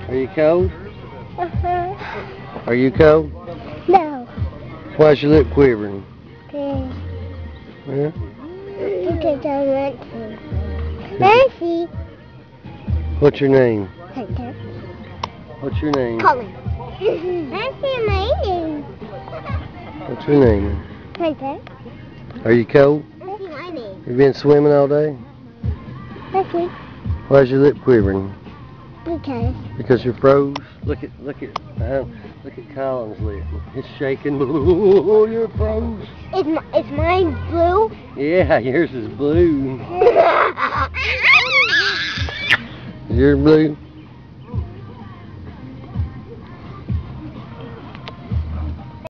Are you cold? Uh-huh. Are you cold? No. Why's your lip quivering? Okay. Yeah? Because I want to. Nancy. What's your name? Hunter. What's your name? Colin. Nancy, my name. What's your name? Hunter. Are you cold? Nancy, my name. You been swimming all day? Nancy. Why's your lip quivering? Because. Because you're froze. Look at Colin's lip. It's shaking. You're froze. Is mine blue? Yeah, yours is blue. You're blue.